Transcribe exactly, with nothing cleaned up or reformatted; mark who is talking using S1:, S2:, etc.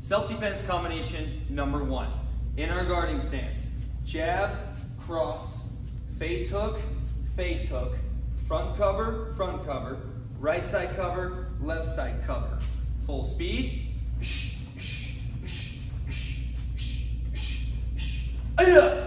S1: Self-defense combination number one. In our guarding stance, jab, cross, face hook, face hook, front cover, front cover, right side cover, left side cover. Full speed. Aya!